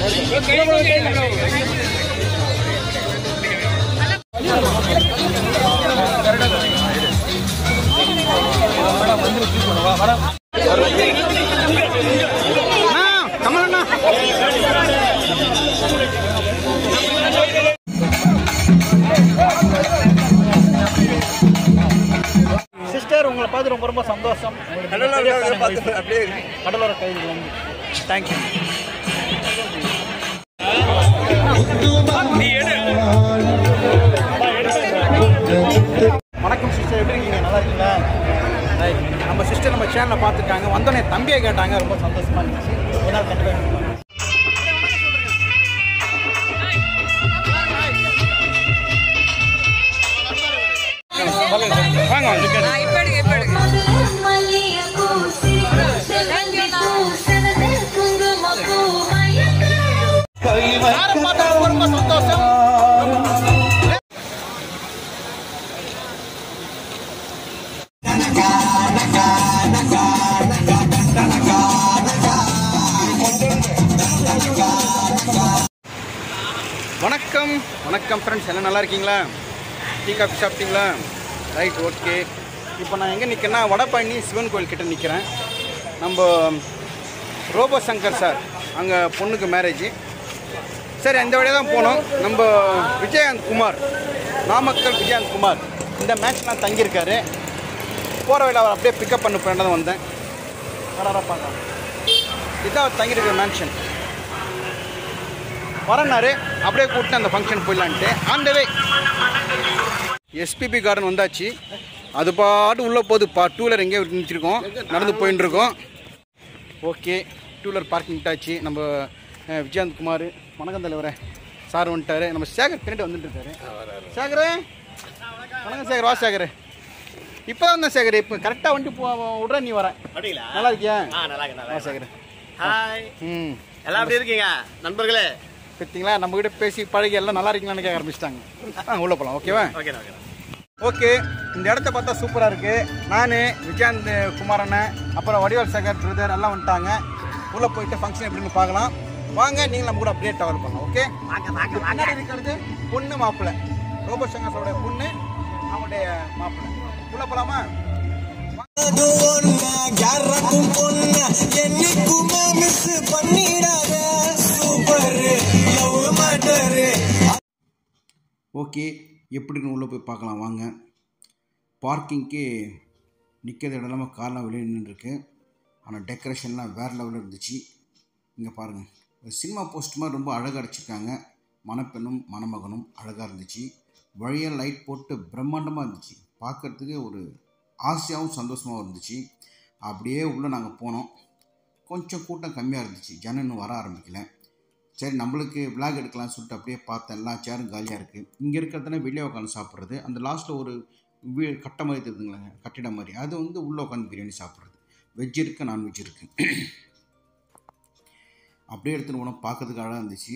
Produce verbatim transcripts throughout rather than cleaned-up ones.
Sister உங்களை பார்த்து ரொம்ப ரொம்ப சந்தோஷம். கடலோர கைது வந்து தேங்க்யூ. வணக்கம் சிஸ்டர், எப்படி இருக்கீங்க? நல்லா இருக்கீங்களா? நம்ம சிஸ்டர் நம்ம சேனலை பார்த்துருக்காங்க, வந்தோடனே தம்பியை கேட்டாங்க, ரொம்ப சந்தோஷமா இருந்துச்சு. ஒரு நாள் கண்டிப்பாக ரொம்ப சந்தோஷம். வணக்கம் வணக்கம் ஃப்ரெண்ட்ஸ், எல்லாம் நல்லா இருக்கீங்களா? டீ காஃபி சாப்பிட்டீங்களா? Right, okay. இப்போ நான் எங்கே நிற்கிறேன்னா வடபழனி சிவன் கோயில் கிட்டே நிற்கிறேன். நம்ம ரோபோ சங்கர் சார் அங்கே பொண்ணுக்கு மேரேஜ். சரி, அந்த வழியாக தான் போனோம். நம்ம விஜயகாந்த் குமார், நாமக்கல் விஜயகாந்த் குமார் இந்த மேட்ச்லாம் தங்கியிருக்காரு. போகிற வழியில் அவர் அப்படியே பிக்கப் பண்ண போய் தான் வந்தேன். வராரா பார்க்கலாம், இதுதான் அவர் தங்கியிருக்கிற மேன்ஷன். வரனாரு, அப்படியே கூப்பிட்டு அந்த ஃபங்க்ஷன் போயிடலான்ட்டு on the way SPB garden வந்தாச்சு. அது பாட்டு உள்ளே போகுது. பா டூ வீலர் எங்கேயோ நினச்சிருக்கோம், நடந்து போயின்னு இருக்கோம். ஓகே, டூ வீலர் பார்க்கிங் விட்டாச்சு. நம்ம விஜயகாந்த் குமார் வணக்கம் தலைவரே சார் வந்துட்டார். நம்ம சேகர் பின்னாடி வந்துட்டு இருக்காரு. சேகரே வணக்கம். சேகர் வா. சேகர் இப்போ தான் வந்தேன். சேகர் இப்போ கரெக்டாக வந்துட்டு போ விட்ற நீ வரேன். நல்லா இருக்கியா? வா சேகர். ஹாய். ம், எல்லாம் எப்படி இருக்கீங்க நண்பர்களே? பார்த்தீங்களா, நம்மகிட்ட பேசி பழகி எல்லாம் நல்லா இருக்கீங்களான்னு கேட்க ஆரம்பிச்சிட்டாங்க. ஆ, உள்ளே போகலாம். ஓகேவா? Okay okay okay. இந்த இடத்த பார்த்தா சூப்பராக இருக்குது. நான் விஜயகாந்த் குமாரண்ண அப்புறம் வடிவேல் சேகர் பிரதர் எல்லாம் வந்துட்டாங்க. உள்ளே போயிட்டு ஃபங்க்ஷன் எப்படின்னு பார்க்கலாம். வாங்க, நீங்கள் நம்ம கூட அப்படியே ட்ராவல் பண்ணலாம். ஓகே. முன்னாடி இருக்கிறது பொண்ணு மாப்பிள்ளை, ரோபோ சங்கரோட பொண்ணு, அவங்களுடைய மாப்பிள்ளை. உள்ளே போகலாமா? ஓகே, எப்படின்னு உள்ளே போய் பார்க்கலாம் வாங்க. பார்க்கிங்க்கு நிற்கிறது இடம் இல்லாமல் கார்லாம் வெளியே நின்றுருக்கு. ஆனால் டெக்கரேஷன்லாம் வேறு லெவலில் இருந்துச்சு. இங்கே பாருங்கள், ஒரு சினிமா போஸ்ட் மாதிரி ரொம்ப அழகாக அடிச்சிருக்காங்க. மணப்பெண்ணும் மணமகனும் அழகாக இருந்துச்சு. வழியாக லைட் போட்டு பிரம்மாண்டமாக இருந்துச்சு. பார்க்குறதுக்கு ஒரு ஆசையாகவும் சந்தோஷமாகவும் இருந்துச்சு. அப்படியே உள்ளே நாங்கள் போனோம். கொஞ்சம் கூட்டம் கம்மியாக இருந்துச்சு, ஜனம் இன்னும் வர ஆரம்பிக்கல. சரி, நம்மளுக்கு விளாக் எடுக்கலாம்னு சொல்லிட்டு அப்படியே பார்த்தேன். எல்லா சேரும் காலியாக இருக்குது. இங்கே இருக்கிறதுனா வெளியே உட்காந்து சாப்பிட்றது. அந்த லாஸ்ட்டில் ஒரு வீ கட்டை மாதிரி இருக்குதுங்களேங்க, கட்டிடம் மாதிரி, அது வந்து உள்ளே உட்காந்து பிரியாணி சாப்பிட்றது. வெஜ் இருக்குது, நான்வெஜ் இருக்குது. அப்படியே எடுத்துகிட்டு போனோம். பார்க்கறதுக்கு அழகாக இருந்துச்சு.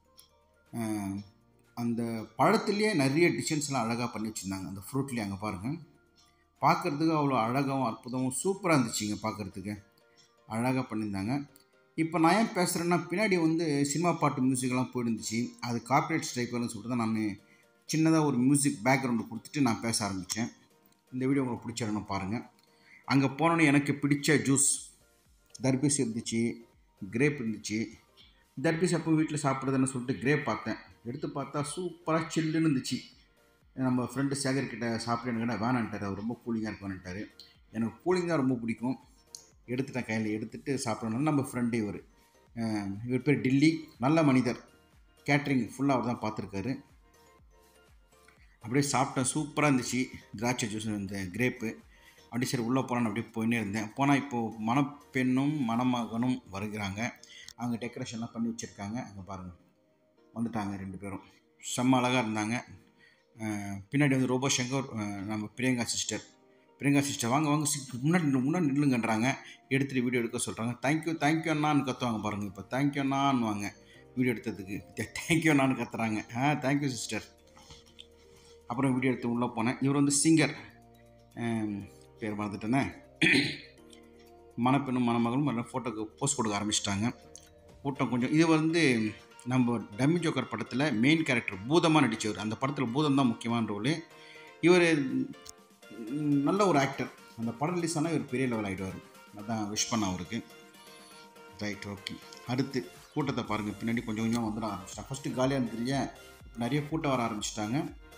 அந்த பழத்துலேயே நிறைய டிசைன்ஸ்லாம் அழகாக பண்ணி வச்சுருந்தாங்க. அந்த ஃப்ரூட்லேயே அங்கே பாருங்கள், பார்க்குறதுக்கு அவ்வளோ அழகாகவும் அற்புதமும் சூப்பராக இருந்துச்சுங்க. பார்க்குறதுக்கு அழகாக பண்ணியிருந்தாங்க. இப்போ நான் ஏன் பேசுகிறேன்னா, பின்னாடி வந்து சினிமா பாட்டு மியூசிக்கெல்லாம் போயிருந்துச்சு. அது காப்பிரைட் ஸ்ட்ரைக் வரும்னு சொல்லிட்டு தான் நான் சின்னதாக ஒரு மியூசிக் பேக்ரவுண்டு கொடுத்துட்டு நான் பேச ஆரம்பித்தேன். இந்த வீடியோ உங்களுக்கு பிடிச்சிடணும் பாருங்கள். அங்கே போனோன்னே எனக்கு பிடிச்ச ஜூஸ் தர்பீஸ் இருந்துச்சு, கிரேப் இருந்துச்சு. தர்பீஸ் அப்போ வீட்டில் சாப்பிட்றதுன்னு சொல்லிட்டு கிரேப் பார்த்தேன். எடுத்து பார்த்தா சூப்பராக சில்லுன்னு இருந்துச்சு. நம்ம ஃப்ரெண்டு சேகர்கிட்ட சாப்பிட்றேன்னு கேட்டால் வேணான்ட்டார். அவர் ரொம்ப கூலிங்காக இருக்கு வேணான்ட்டார். எனக்கு கூலிங் தான் ரொம்ப பிடிக்கும். எடுத்துட்டேன், கையில் எடுத்துகிட்டு சாப்பிட்றதுனால. நம்ம ஃப்ரெண்டு இவர் இவர் பேர் டில்லி, நல்ல மனிதர். கேட்ரிங் ஃபுல்லாக அவர் தான் பார்த்துருக்காரு. அப்படியே சாப்பிட்டேன், சூப்பராக இருந்துச்சு. திராட்சை ஜூஸ், இந்த கிரேப்பு. அப்படி சரி உள்ளே போகலான்னு அப்படியே போயின்னே இருந்தேன். போனால் இப்போது மணப்பெண்ணும் மணமகனும் வருகிறாங்க. அவங்க டெக்கரேஷன்லாம் பண்ணி வச்சுருக்காங்க. அங்கே பாருங்கள், வந்துட்டாங்க ரெண்டு பேரும். செம்ம அழகாக இருந்தாங்க. பின்னாடி வந்து ரோபோ சங்கர், நம்ம பிரியங்கா சிஸ்டர். பிரியங்கா சிஸ்டர் வாங்க வாங்க முன்னாடி முன்னாடி நில்லுங்கன்றாங்க. எடுத்துகிட்டு வீடியோ எடுக்க சொல்கிறாங்க. தேங்க்யூ தேங்க்யூ அண்ணான்னு கற்றுவாங்க பாருங்கள். இப்போ தேங்க்யூ அண்ணான்னுவாங்க வீடியோ எடுத்ததுக்கு. தேங்க்யூ அண்ணான்னு கத்துறாங்க. ஆ, தேங்க்யூ சிஸ்டர். அப்புறம் வீடியோ எடுத்து உள்ளே போனேன். இவர் வந்து சிங்கர், பேர் மறந்துட்டேனே. மணப்பெண்ணும் மணமகளும் ஃபோட்டோக்கு போஸ்ட் கொடுக்க ஆரம்பிச்சிட்டாங்க. கூட்டம் கொஞ்சம் இது வந்து நம்ம டம்மி ஜோக்கர் படத்தில் மெயின் கேரக்டர் பூதமாக நடித்தவர். அந்த படத்தில் பூதம் தான் முக்கியமான ரோலு. இவர் நல்ல ஒரு ஆக்டர். அந்த படம் ரிலீஸ் ஆனால் இவர் பெரிய லெவல் ஆகிடுவார். அதான் விஷ் பண்ண அவருக்கு. Right, okay. அடுத்து கூட்டத்தை பாருங்கள். பின்னாடி கொஞ்சம் கொஞ்சமாக வந்துட ஆரம்பிச்சிட்டாங்க. ஃபஸ்ட்டு காலியாக இருந்துருங்க, இப்போ நிறைய கூட்டம் வர ஆரம்பிச்சிட்டாங்க.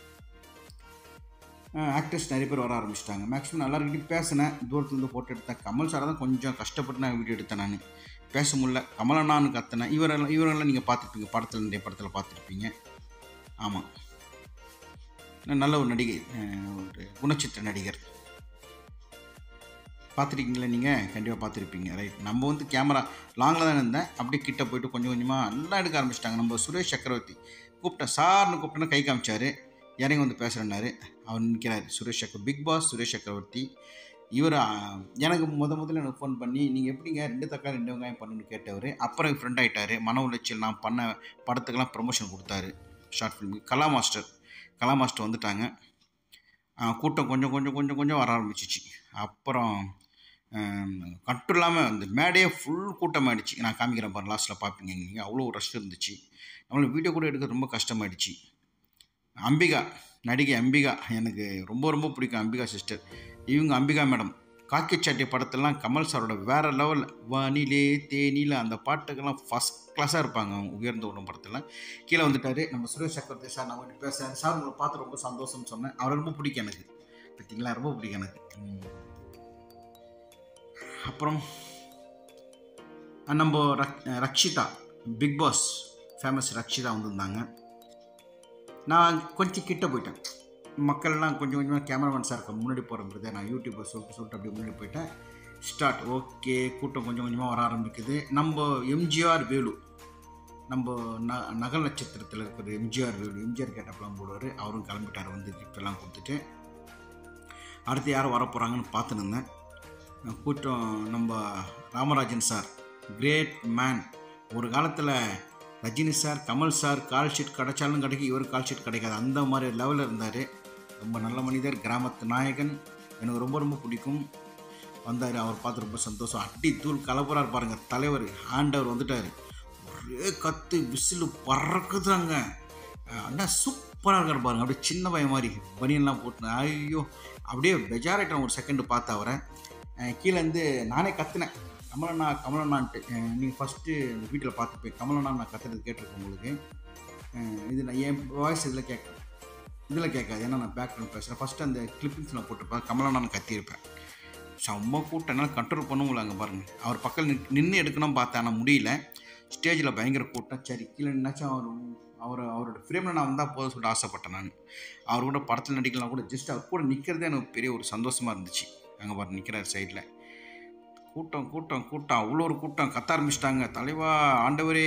ஆக்டர்ஸ் நிறைய பேர் வர ஆரம்பிச்சிட்டாங்க. மேக்ஸிமம் எல்லாருக்கிட்டையும் பேசினேன், தூரத்துலேருந்து ஃபோட்டோ எடுத்தேன். கமல் சாரை தான் கொஞ்சம் கஷ்டப்பட்டு நான் வீடியோ எடுத்தேன். நான் பேச முடியல. கமலண்ணான்னு கத்தினேன். இவரெல்லாம் இவரெல்லாம் நீங்கள் பார்த்துருப்பீங்க, படத்தில் நிறைய படத்தில் பார்த்துருப்பீங்க. ஆமாம், நல்ல ஒரு நடிகை, ஒரு குணச்சித்திர நடிகர். பார்த்துருக்கீங்களா நீங்கள்? கண்டிப்பாக பார்த்துருப்பீங்க. ரைட், நம்ம வந்து கேமரா லாங்கில் தான் இருந்தேன். அப்படியே கிட்ட போய்ட்டு கொஞ்சம் கொஞ்சமாக நல்லா எடுக்க ஆரம்பிச்சிட்டாங்க. நம்ம சுரேஷ் சக்கரவர்த்தி கூப்பிட்டேன், சார்னு கூப்பிட்டேன்னா கை காமிச்சார், இறங்கி வந்து பேசுகிறேன்னாரு. அவர் நிற்கிறார், சுரேஷ் சக்கர பிக் பாஸ் சுரேஷ் சக்கரவர்த்தி. இவர் எனக்கு முத முதல்ல எனக்கு ஃபோன் பண்ணி நீங்கள் எப்படிங்க ரெண்டு தக்காளி ரெண்டு வெங்காயம் பண்ணுன்னு கேட்டவர். அப்புறம் ஃப்ரெண்ட் ஆகிட்டார். மன உளைச்சல் நான் பண்ண படத்துக்கெல்லாம் ப்ரொமோஷன் கொடுத்தாரு, ஷார்ட் ஃபிலிமுக்கு. கலா மாஸ்டர் கலா மாஸ்டர் வந்துட்டாங்க. கூட்டம் கொஞ்சம் கொஞ்சம் கொஞ்சம் கொஞ்சம் வர ஆரம்பிச்சிச்சு. அப்புறம் கட்டும் இல்லாமல் அந்த மேடையே ஃபுல் கூட்டமாகிடுச்சு. நான் காமிக்கிறேன் பாரு, லாஸ்ட்டில் பார்ப்பீங்க. நீங்கள் அவ்வளோ ரஷ் இருந்துச்சு. நம்மளுக்கு வீடியோ கூட எடுக்க ரொம்ப கஷ்டமாயிடுச்சு. அம்பிகா, நடிகை அம்பிகா எனக்கு ரொம்ப ரொம்ப பிடிக்கும். அம்பிகா சிஸ்டர். இவங்க அம்பிகா மேடம் காக்கிச்சாட்டி படத்தெல்லாம் கமல் சாரோட வேறு லெவல். வானிலே தேனியில் அந்த பாட்டுக்கெல்லாம் ஃபஸ்ட் கிளாஸாக இருப்பாங்க. அவங்க உயர்ந்த உணவு படத்தில் கீழே வந்துட்டார் நம்ம சுரேஷ் சக்கரவர்த்தி சார். நான் வந்து பேசுகிறேன் சார், உங்களை பார்த்து ரொம்ப சந்தோஷம்னு சொன்னேன். அவரை ரொம்ப பிடிக்கும் எனக்கு. பார்த்தீங்களா, ரொம்ப பிடிக்கும் எனக்கு. அப்புறம் நம்ம ரக் Rakshitha Bigg Boss famous Rakshitha வந்திருந்தாங்க. நான் கொஞ்சம் கிட்ட போயிட்டேன். மக்கள்லாம் கொஞ்சம் கொஞ்சமாக கேமராமேன் சார் இருக்க முன்னாடி போகிறத நான் யூடியூப்பை சொல்லிட்டு சொல்லிட்டு அப்படியே முன்னாடி போயிட்டேன். ஸ்டார்ட். ஓகே, கூட்டம் கொஞ்சம் கொஞ்சமாக வர ஆரம்பிக்குது. நம்ம எம்ஜிஆர் வேலு, நம்ம ந நகல் நட்சத்திரத்தில் இருக்கிற எம்ஜிஆர் வேலு, எம்ஜிஆர் கேட்டப்பெல்லாம் போடுவார். அவரும் கிளம்பிட்டார் வந்து கிஃப்டெல்லாம் கொடுத்துட்டு. அடுத்து யாரும் வர போகிறாங்கன்னு பார்த்துன்னு இருந்தேன். கூட்டம் நம்ம ராமராஜன் சார், கிரேட் மேன். ஒரு காலத்தில் Rajini sir, Kamal sir call sheet கிடைச்சாலும் கிடைக்கும், இவர் கால் ஷீட் கிடைக்காது, அந்த மாதிரி லெவலில் இருந்தார். ரொம்ப நல்ல மனிதர், கிராமத்து நாயகன். எனக்கு ரொம்ப ரொம்ப பிடிக்கும். வந்தார், அவர் பார்த்து ரொம்ப சந்தோஷம். அடி தூள் கலப்புறார் பாருங்கள். தலைவர் ஆண்டவர் வந்துட்டார். ஒரே கத்து விசிலு பறக்குதாங்க. அண்ணா சூப்பராக இருக்கார் பாருங்கள். அப்படியே சின்ன பையன் மாதிரி பனியெல்லாம் போட்டு. ஐயோ, அப்படியே பெஜாராயிட்டேன் ஒரு செகண்டு பார்த்து அவரை. கீழேருந்து நானே கத்துனேன், கமலண்ணா கமலண்ணான்ட்டு. நீங்கள் ஃபஸ்ட்டு இந்த வீட்டில் பார்த்துப்பேன், கமலண்ணா நான் கத்துறது கேட்டிருக்கேன் உங்களுக்கு. இது நான் என் வாய்ஸ் இதில் கேட்க இதில் கேட்காது, ஏன்னா நான் பேக்ரவுண்ட் பேசுகிறேன். ஃபஸ்ட்டு அந்த கிளிப்பிங்ஸ் நான் போட்டிருப்பேன், கமலண்ணா நான் கத்தியிருப்பேன். செம்ம கூட்டம், என்னால் கண்ட்ரோல் பண்ண முடியல. அங்கே பாருங்கள், அவர் பக்கம் நின்று எடுக்கணும் பார்த்தேன், ஆனால் முடியல. ஸ்டேஜில் பயங்கர கூட்டம். சரி, கீழே நின்னாச்சும் அவர் அவர் அவரோட ஃப்ரேமில் நான் வந்தால் போதும் சொல்லிட்டு ஆசைப்பட்டேன். நான் அவர் கூட படத்தில் நடிக்கலாம் கூட, ஜஸ்ட் அவர் கூட நிற்கிறதே எனக்கு பெரிய ஒரு சந்தோஷமாக இருந்துச்சு. அங்கே பாரு நிற்கிறார் சைடில். கூட்டம் கூட்டம் கூட்டம் அவ்வளோ ஒரு கூட்டம். கத்த ஆரம்பிச்சிட்டாங்க. தலைவா ஆண்டவரே,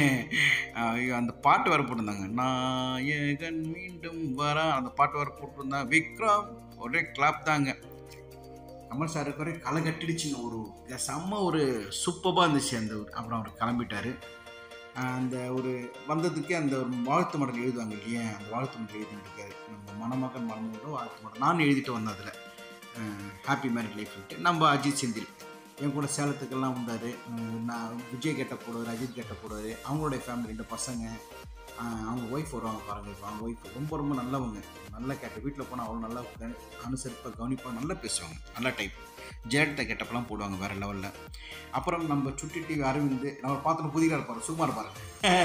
அந்த பாட்டு வேறு போட்டிருந்தாங்க, நாயகன் மீண்டும் வர. அந்த பாட்டு வேறு போட்டிருந்தாங்க. விக்ரம் ஒரே கிளாப் தாங்க. கமல் சார் ஒரே களை கட்டிடுச்சுங்க. ஒரு செம்ம ஒரு சூப்பராக இருந்துச்சு அந்த. அப்புறம் அவர் கிளம்பிட்டார். அந்த ஒரு வந்ததுக்கு அந்த ஒரு வாழ்த்து மடல் எழுதுவாங்க இல்லையா, அந்த வாழ்த்து மடல் எழுதிட்டு இருக்காரு. நம்ம மணமகன் மணமகளோட வாழ்த்து மடல் நான் எழுதிட்டு வந்தேன். அதில் ஹாப்பி மேரிட் லைஃப்ட்டு நம்ம அஜித் செந்தில் என் கூட சேலத்துக்கெல்லாம் வந்தார். நான் விஜய் கேட்ட போடுவார், அஜித் கேட்ட போடுவார். அவங்களுடைய ஃபேமிலி ரெண்டு பசங்க, அவங்க ஒய்ஃப் வருவாங்க பாருங்கள். இப்போ அவங்க ஒய்ஃப் ரொம்ப ரொம்ப நல்லவங்க. நல்லா கேட்ட வீட்டில் போனால் அவ்வளோ நல்லா அனுசரிப்பாக கவனிப்பாக நல்லா பேசுவாங்க. நல்ல டைப். ஜெயலலிதா கேட்டப்பெல்லாம் போடுவாங்க வேறு லெவலில். அப்புறம் நம்ம சுட்டி டிவி அரவிந்த், நம்ம பார்த்துட்டு புதிகாக இருப்பார், சுமார் பாருங்க.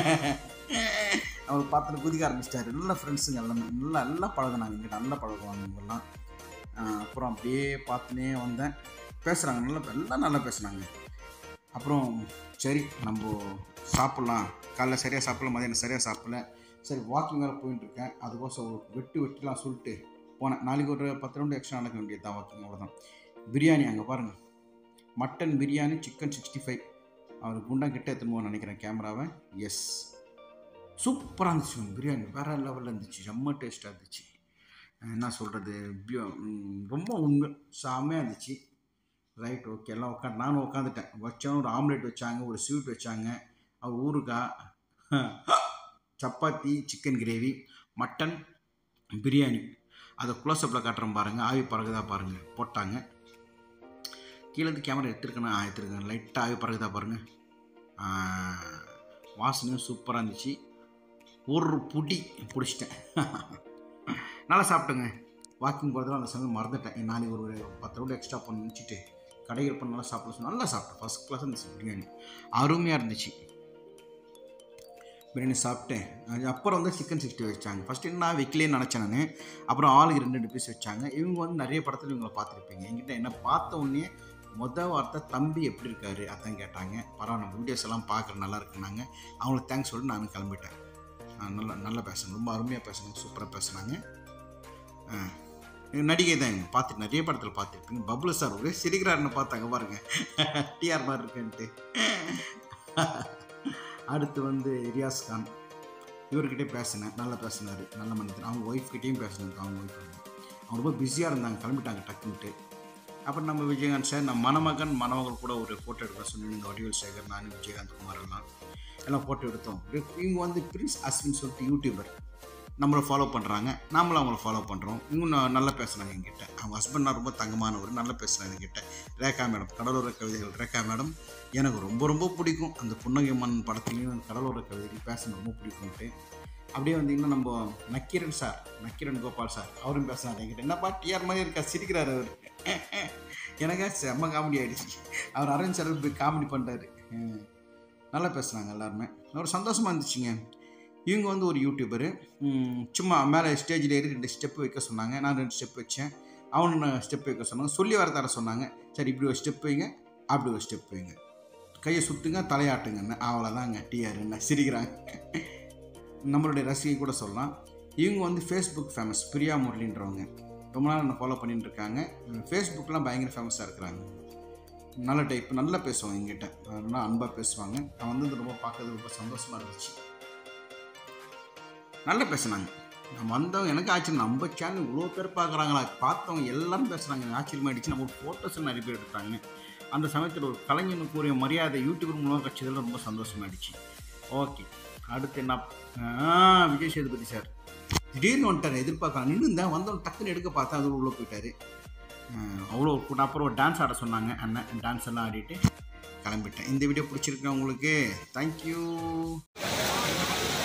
அவர் பார்த்துட்டு புதிக ஆரம்பிச்சிட்டாரு. நல்ல ஃப்ரெண்ட்ஸுங்க எல்லாமே, நல்லா நல்லா பழகினாங்க. இங்கே நல்லா பழகுவாங்க இவங்கெல்லாம். அப்புறம் அப்படியே பார்த்துனே வந்தேன். பேசுகிறாங்க, நல்லா எல்லாம் நல்லா பேசுனாங்க. அப்புறம் சரி நம்ம சாப்பிட்லாம். காலைல சரியாக சாப்பிடல, மதியானம் சரியாக சாப்பிடல. சரி வாக்கிங் வேறு போயிட்டுருக்கேன். அதுக்கோசம் வெட்டு வெட்டுலாம் சொல்லிட்டு போனேன். நாளைக்கு ஒரு பத்து ரவுண்டு எக்ஸ்ட்ரா நடக்க வேண்டியது தான் வாக்கிங், அவ்வளோதான். பிரியாணி அங்கே பாருங்கள், mutton biryani, chicken sixty five. அவர் குண்டா கிட்ட எடுத்துன்னு நினைக்கிறேன் கேமராவை. எஸ், சூப்பராக இருந்துச்சு பிரியாணி, வேறு லெவலில் இருந்துச்சு, ரொம்ப டேஸ்ட்டாக இருந்துச்சு. என்ன சொல்கிறது, ரொம்ப உண்மை செம்மையாக இருந்துச்சு. Right, okay. எல்லாம் உட்காந்து நானும் உட்காந்துட்டேன். வச்சோம், ஒரு ஆம்லேட் வச்சாங்க, ஒரு ஸ்வீட் வச்சாங்க, அவர் ஊறுகாய், chapati, chicken gravy, mutton biryani. அதை க்ளோஸ்அப்பில் காட்டுறேன் பாருங்கள். ஆவி பறகுதா பாருங்கள் போட்டாங்க. கீழேருந்து கேமரா எடுத்துருக்கேன்னா எடுத்துருக்கேன். லைட்டாக ஆவி பறகுதா பாருங்கள். வாசனையும் சூப்பராக இருந்துச்சு. ஒரு புடி பிடிச்சிட்டேன். நல்லா சாப்பிட்டேங்க. வாக்கிங் போகிறதுலாம் அந்த சமயம் மறந்துட்டேன். நாளைக்கு ஒரு பத்து ரூபா எக்ஸ்ட்ரா பண்ணி நினச்சிட்டு கடைகள் பண்ண நல்லா சாப்பிட சொன்னால் நல்லா சாப்பிட்டேன். ஃபஸ்ட் கிளாஸ் இருந்துச்சு பிரியாணி, அருமையாக இருந்துச்சு. பிரியாணி சாப்பிட்டேன். அப்புறம் வந்து சிக்கன் சிக்ஸ்டி வச்சாங்க. ஃபஸ்ட்டு என்ன வைக்கலேன்னு நினச்சேன் நான். அப்புறம் ஆளுக்கு ரெண்டு ரெண்டு பீஸ் வச்சாங்க. இவங்க வந்து நிறைய படத்தில் இவங்களை பார்த்துருப்பீங்க. என்கிட்ட என்ன பார்த்த உடனே மொதல் வார்த்தை தம்பி எப்படி இருக்காரு அதான் கேட்டாங்க. பரவாயில்ல, நம்ம வீடியோஸ் எல்லாம் பார்க்குற நல்லா இருக்குன்னாங்க. அவங்களுக்கு தேங்க்ஸ் சொல்லிட்டு நான் கிளம்பிட்டேன். நல்லா நல்லா பேசணும், ரொம்ப அருமையாக பேசணும், சூப்பராக பேசுனாங்க. நடிகை தான் இவங்க பார்த்துட்டு நிறைய படத்தில் பார்த்துருப்பீங்க. பப்ளு சார் ஒரே சிரிக்கிறாருன்னு பார்த்தாங்க பாருங்க, டிஆர் மாதிரி இருக்குன்ட்டு. அடுத்து வந்து ரியாஸ் கான், இவர்கிட்டே பேசினேன். நல்லா பேசினார், நல்ல மனிதன். அவங்க ஒய்ஃப்கிட்டையும் பேசினேன். அவங்க ஒய்ஃப் அவங்க ரொம்ப பிஸியாக இருந்தாங்க, கிளம்பிட்டாங்க டக்குன்ட்டு. அப்புறம் நம்ம விஜயகாந்த் சார், நம்ம மணமகன் மணமகள் கூட ஒரு ஃபோட்டோ எடுக்க சொன்னேன். இந்த வடிவேல் சேகர், நான் விஜயகாந்த் குமார் எல்லாம் எல்லாம் ஃபோட்டோ எடுத்தோம். இவங்க வந்து பிரின்ஸ் அஸ்வின் சொல்லிட்டு யூடியூபர் நம்மளை ஃபாலோ பண்ணுறாங்க, நாமளும் அவங்கள ஃபாலோ பண்ணுறோம். இவங்க நல்லா பேசுனாங்க என்கிட்ட. அவங்க ஹஸ்பண்ட்னா ரொம்ப தங்கமானவர், நல்லா பேசுனாங்க என்கிட்ட. ரேகா மேடம், கடலோர கவிதைகள் ரேகா மேடம் எனக்கு ரொம்ப ரொம்ப பிடிக்கும். அந்த புன்னகை மண் படத்துலையும் கடலோர கவிதைகள் பேச ரொம்ப பிடிக்கும்ட்டு. அப்படியே வந்தீங்கன்னா நம்ம நக்கீரன் சார், நக்கீரன் கோபால் சார், அவரும் பேசுனார் என்கிட்ட. என்னப்பா டிஆர் மாதிரி இருக்கா, சிரிக்கிறார் அவர். எனக்கு செம்ம காமெடி ஆகிடுச்சு. அவர் அரவிந்த் சார் போய் காமெடி பண்ணுறாரு. நல்லா பேசுனாங்க எல்லாருமே. ஒரு சந்தோஷமாக இருந்துச்சுங்க. இவங்க வந்து ஒரு யூடியூபரு. சும்மா மேலே ஸ்டேஜில் ஏறி ரெண்டு ஸ்டெப்பு வைக்க சொன்னாங்க. நான் ரெண்டு ஸ்டெப் வச்சேன், அவனு ஸ்டெப் வைக்க சொன்னாங்க. சொல்லி வர தர சொன்னாங்க. சரி, இப்படி ஒரு ஸ்டெப் வைங்க, அப்படி ஒரு ஸ்டெப் வைங்க, கையை சுற்றுங்க, தலையாட்டுங்கன்னு. அவ்வளோதாங்க. டிஆர் என்ன சிரிக்கிறாங்க. நம்மளுடைய ரசிகை கூட சொல்லலாம். இவங்க வந்து ஃபேஸ்புக் ஃபேமஸ், பிரியா முரளின்றவங்க. ரொம்ப நாள் என்ன ஃபாலோ பண்ணிட்டு இருக்காங்க. ஃபேஸ்புக்கெலாம் பயங்கர ஃபேமஸாக இருக்கிறாங்க. நல்ல டைப், நல்லா பேசுவாங்க எங்கிட்ட, நல்லா அன்பாக பேசுவாங்க. நான் வந்து ரொம்ப பார்க்கறது ரொம்ப சந்தோஷமாக இருந்துச்சு. நல்லா பேசுனாங்க. நம்ம வந்தவங்க எனக்கு ஆச்சரியம், நம்ம சேனல் இவ்வளோ பேர் பார்க்குறாங்களா, பார்த்தவங்க எல்லாரும் பேசுகிறாங்க. ஆச்சரியமாகிடுச்சு. நம்ம ஃபோட்டோஸ் நிறைய பேர் எடுத்தாங்க. அந்த சமயத்தில் ஒரு கலைஞனுக்குரிய மரியாதை யூடியூபர் மூலமாக கிடச்சதில் ரொம்ப சந்தோஷமாகிடுச்சு. ஓகே, அடுத்து என்ன, விஜய் சேதுபதி சார் திடீர்னு வந்துட்டார். எதிர்பார்க்கலாம் நின்று இருந்தேன், வந்தவன் டக்குன்னு எடுக்க பார்த்தா அது உள்ளே போயிட்டார். அவ்வளோ கூட. அப்புறம் ஒரு டான்ஸ் ஆட சொன்னாங்க அண்ணன். டான்ஸ் எல்லாம் ஆடிட்டு கிளம்பிட்டேன். இந்த வீடியோ பிடிச்சிருக்கேன் உங்களுக்கு. தேங்க்யூ.